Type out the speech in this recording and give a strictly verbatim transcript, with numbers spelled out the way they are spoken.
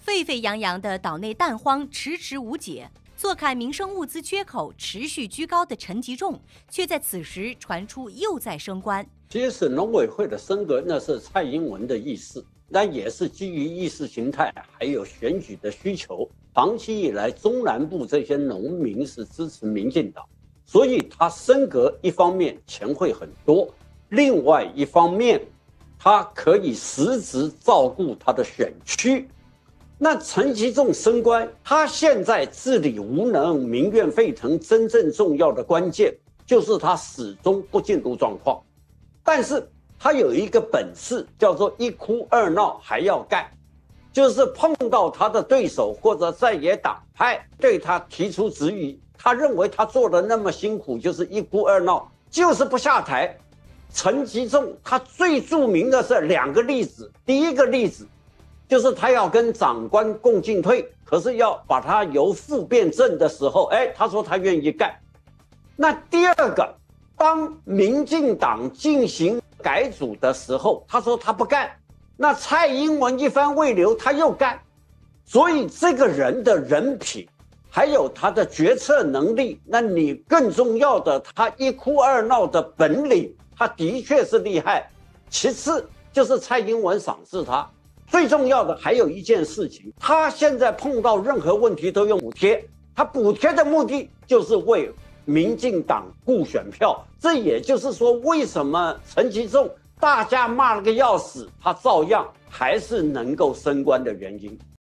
沸沸扬扬的岛内蛋荒迟迟无解，坐看民生物资缺口持续居高的陈吉仲，却在此时传出又在升官。 其实农委会的升格，那是蔡英文的意思，那也是基于意识形态还有选举的需求。长期以来，中南部这些农民是支持民进党，所以他升格一方面钱会很多，另外一方面他可以实质照顾他的选区。那陈吉仲升官，他现在治理无能，民怨沸腾，真正重要的关键就是他始终不进入状况。但是他有一个本事，叫做一哭二闹还要干，就是碰到他的对手或者在野党派对他提出质疑，他认为他做的那么辛苦，就是一哭二闹，就是不下台。陈吉仲他最著名的是两个例子，第一个例子就是他要跟长官共进退，可是要把他由副变正的时候，哎，他说他愿意干。那第二个，当民进党进行改组的时候，他说他不干，那蔡英文一番未留，他又干。所以这个人的人品还有他的决策能力，那你更重要的，他一哭二闹的本领，他的确是厉害。其次就是蔡英文赏识他，最重要的还有一件事情，他现在碰到任何问题都用补贴，他补贴的目的就是为民进党顾选票。这也就是说，为什么陈吉仲大家骂了个要死，他照样还是能够升官的原因。